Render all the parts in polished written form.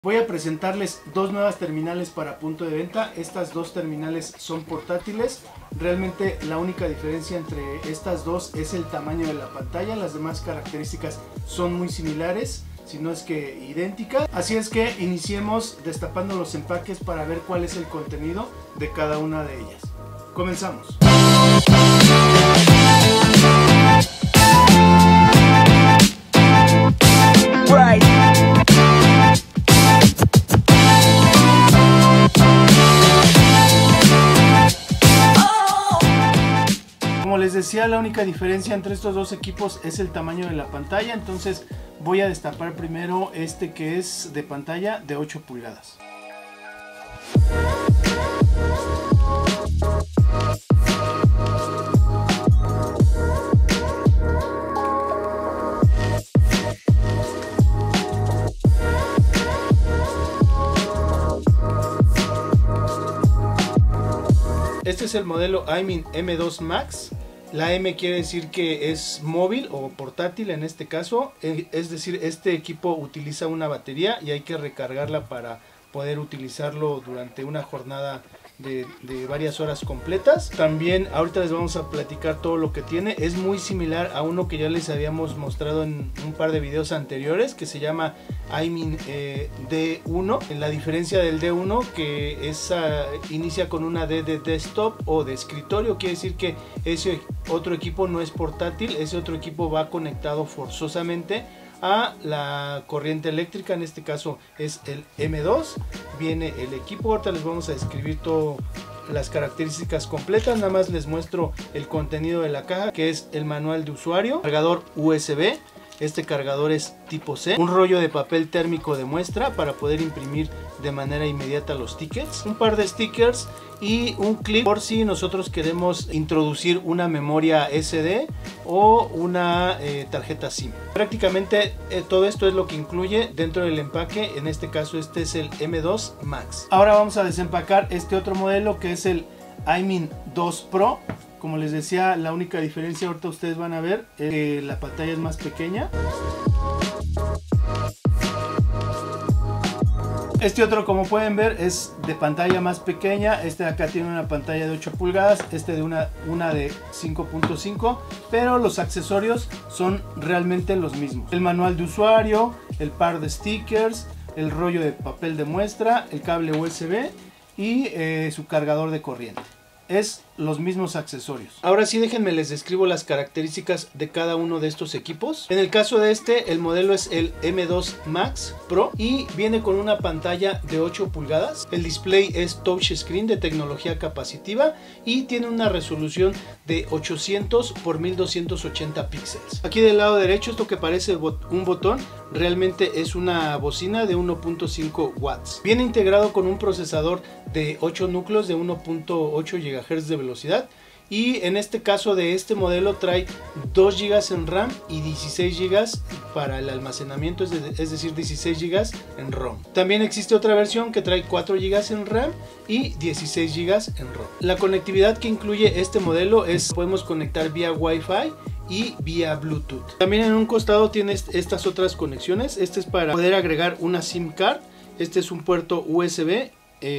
Voy a presentarles dos nuevas terminales para punto de venta. Estas dos terminales son portátiles. Realmente la única diferencia entre estas dos es el tamaño de la pantalla. Las demás características son muy similares, si no es que idénticas. Así es que iniciemos destapando los empaques para ver cuál es el contenido de cada una de ellas. Comenzamos. Como les decía, la única diferencia entre estos dos equipos es el tamaño de la pantalla. Entonces voy a destapar primero este que es de pantalla de 8 pulgadas. Este es el modelo iMin M2 Max. La M quiere decir que es móvil o portátil en este caso. Es decir, este equipo utiliza una batería y hay que recargarla para poder utilizarlo durante una jornada de varias horas completas. También ahorita les vamos a platicar todo lo que tiene. Es muy similar a uno que ya les habíamos mostrado en un par de videos anteriores, que se llama iMin D1. La diferencia del D1 que es, inicia con una D de desktop o de escritorio. Quiere decir que ese otro equipo no es portátil. Ese otro equipo va conectado forzosamente a la corriente eléctrica. En este caso es el M2. Viene el equipo. Ahorita les vamos a describir todas las características completas. Nada más les muestro el contenido de la caja, que es el manual de usuario, cargador USB. Este cargador es tipo C, un rollo de papel térmico de muestra para poder imprimir de manera inmediata los tickets, un par de stickers y un clip por si nosotros queremos introducir una memoria SD o una tarjeta SIM. Prácticamente todo esto es lo que incluye dentro del empaque. En este caso este es el M2 Max. Ahora vamos a desempacar este otro modelo que es el iMin 2 Pro. Como les decía, la única diferencia, ahorita ustedes van a ver, es que la pantalla es más pequeña. Este otro, como pueden ver, es de pantalla más pequeña. Este de acá tiene una pantalla de 8 pulgadas, este de una de 5.5, pero los accesorios son realmente los mismos. El manual de usuario, el par de stickers, el rollo de papel de muestra, el cable USB y su cargador de corriente. Es los mismos accesorios. Ahora sí, déjenme les describo las características de cada uno de estos equipos. En el caso de este, el modelo es el M2 Max Pro y viene con una pantalla de 8 pulgadas. El display es touchscreen de tecnología capacitiva y tiene una resolución de 800 por 1280 píxeles. Aquí del lado derecho, esto que parece un botón, realmente es una bocina de 1.5 watts. Viene integrado con un procesador de 8 núcleos de 1.8 GHz de velocidad, y en este caso de este modelo trae 2 GB en RAM y 16 GB para el almacenamiento, es decir 16 GB en ROM. También existe otra versión que trae 4 GB en RAM y 16 GB en ROM. La conectividad que incluye este modelo es, podemos conectar vía Wi-Fi y vía Bluetooth. También en un costado tienes estas otras conexiones. Este es para poder agregar una SIM card. Este es un puerto USB.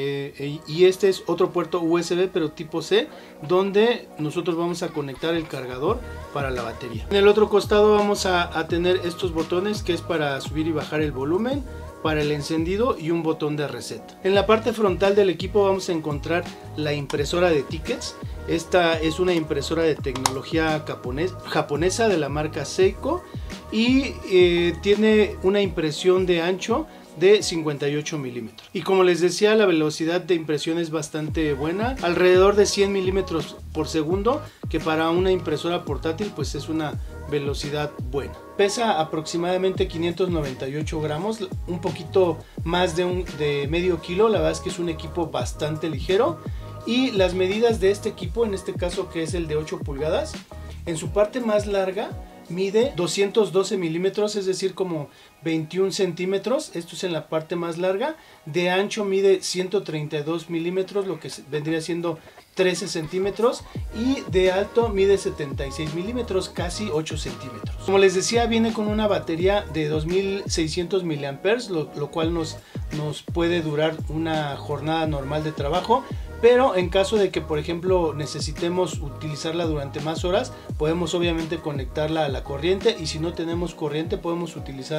Y este es otro puerto USB pero tipo C, donde nosotros vamos a conectar el cargador para la batería. En el otro costado vamos a tener estos botones, que es para subir y bajar el volumen, para el encendido y un botón de reset. En la parte frontal del equipo vamos a encontrar la impresora de tickets. Esta es una impresora de tecnología japonesa de la marca Seiko y tiene una impresión de ancho de 58 milímetros. Y como les decía, la velocidad de impresión es bastante buena, alrededor de 100 milímetros por segundo, que para una impresora portátil pues es una velocidad buena. Pesa aproximadamente 598 gramos, un poquito más de medio kilo. La verdad es que es un equipo bastante ligero. Y las medidas de este equipo, en este caso que es el de 8 pulgadas, en su parte más larga mide 212 milímetros, es decir, como 21 centímetros. Esto es en la parte más larga. De ancho mide 132 milímetros, lo que vendría siendo 13 centímetros, y de alto mide 76 milímetros, casi 8 centímetros. Como les decía, viene con una batería de 2600 miliamperes, lo cual nos puede durar una jornada normal de trabajo. Pero en caso de que, por ejemplo, necesitemos utilizarla durante más horas, podemos obviamente conectarla a la corriente, y si no tenemos corriente podemos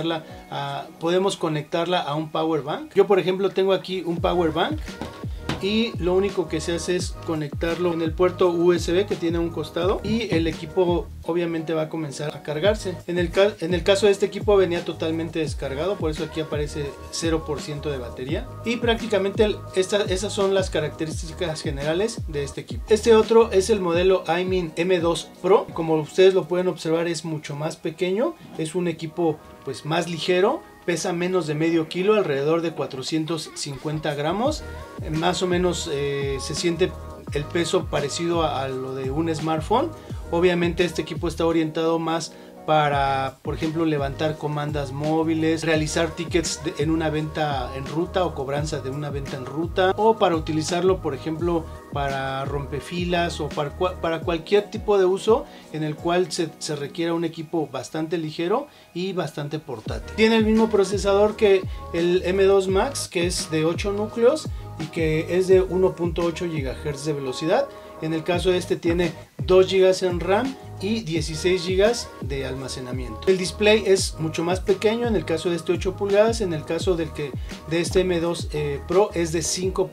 conectarla a un power bank. Yo, por ejemplo, tengo aquí un power bank y lo único que se hace es conectarlo en el puerto USB que tiene a un costado, y el equipo obviamente va a comenzar a cargarse. En el caso de este equipo venía totalmente descargado, por eso aquí aparece 0% de batería, y prácticamente esas son las características generales de este equipo. Este otro es el modelo iMin M2 Pro. Como ustedes lo pueden observar, es mucho más pequeño, es un equipo pues más ligero. Pesa menos de medio kilo, alrededor de 450 gramos. Más o menos se siente el peso parecido a lo de un smartphone. Obviamente este equipo está orientado más para, por ejemplo, levantar comandas móviles, realizar tickets en una venta en ruta o cobranza de una venta en ruta, o para utilizarlo, por ejemplo, para rompefilas o para cualquier tipo de uso en el cual se requiera un equipo bastante ligero y bastante portátil. Tiene el mismo procesador que el M2 Max, que es de 8 núcleos y que es de 1.8 GHz de velocidad. En el caso de este tiene 2 GB en RAM y 16 GB de almacenamiento. El display es mucho más pequeño, en el caso de este 8 pulgadas, en el caso de este M2 Pro es de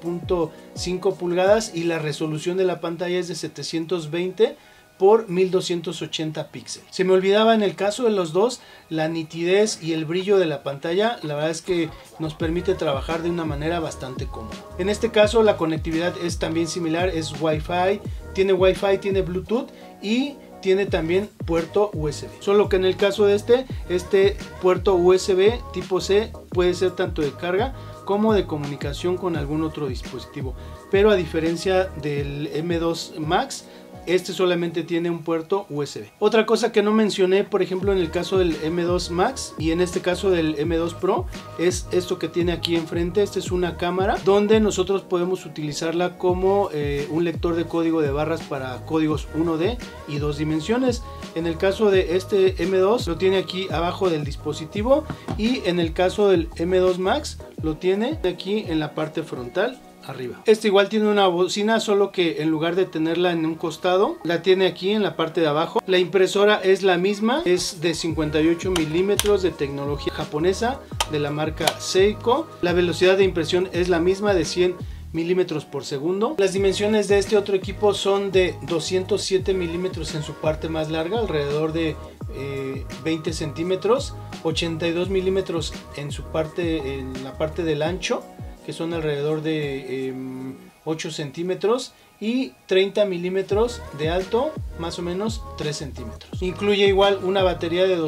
5.5 pulgadas, y la resolución de la pantalla es de 720 por 1280 píxeles. Se me olvidaba, en el caso de los dos, la nitidez y el brillo de la pantalla, la verdad es que nos permite trabajar de una manera bastante cómoda. En este caso la conectividad es también similar, es Wi-Fi, tiene Bluetooth y tiene también puerto USB. Solo que en el caso de este puerto USB tipo C puede ser tanto de carga como de comunicación con algún otro dispositivo. Pero a diferencia del M2 Max, este solamente tiene un puerto USB. Otra cosa que no mencioné, por ejemplo, en el caso del M2 Max y en este caso del M2 Pro, es esto que tiene aquí enfrente. Esta es una cámara donde nosotros podemos utilizarla como un lector de código de barras para códigos 1D y 2 dimensiones. En el caso de este M2 lo tiene aquí abajo del dispositivo, y en el caso del M2 Max lo tiene aquí en la parte frontal arriba. Este igual tiene una bocina, solo que en lugar de tenerla en un costado, la tiene aquí en la parte de abajo. La impresora es la misma, es de 58 milímetros de tecnología japonesa de la marca Seiko. La velocidad de impresión es la misma, de 100 milímetros por segundo. Las dimensiones de este otro equipo son de 207 milímetros en su parte más larga, alrededor de 20 centímetros, 82 milímetros en la parte del ancho, que son alrededor de 8 centímetros, y 30 milímetros de alto, más o menos 3 centímetros. Incluye igual una batería de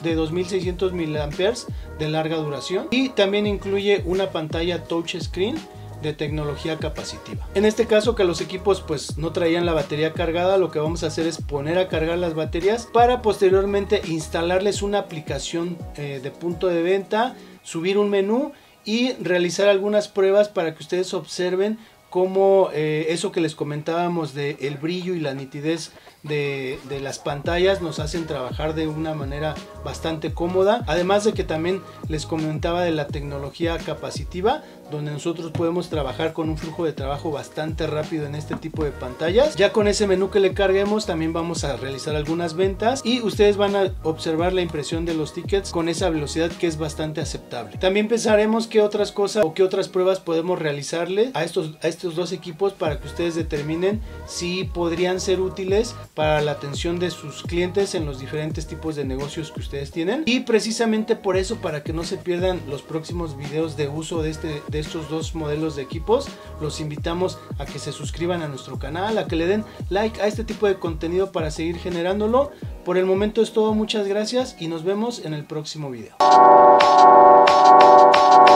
2600 miliamperes de larga duración, y también incluye una pantalla touchscreen de tecnología capacitiva. En este caso, que los equipos pues no traían la batería cargada, lo que vamos a hacer es poner a cargar las baterías para posteriormente instalarles una aplicación de punto de venta, subir un menú y realizar algunas pruebas para que ustedes observen cómo eso que les comentábamos de el brillo y la nitidez de las pantallas nos hacen trabajar de una manera bastante cómoda. Además de que también les comentaba de la tecnología capacitiva, donde nosotros podemos trabajar con un flujo de trabajo bastante rápido en este tipo de pantallas. Ya con ese menú que le carguemos también vamos a realizar algunas ventas, y ustedes van a observar la impresión de los tickets con esa velocidad que es bastante aceptable. También pensaremos qué otras cosas o qué otras pruebas podemos realizarle a estos dos equipos para que ustedes determinen si podrían ser útiles para la atención de sus clientes en los diferentes tipos de negocios que ustedes tienen. Y precisamente por eso, para que no se pierdan los próximos videos de uso de estos dos modelos de equipos, los invitamos a que se suscriban a nuestro canal, a que le den like a este tipo de contenido para seguir generándolo. Por el momento es todo, muchas gracias y nos vemos en el próximo video.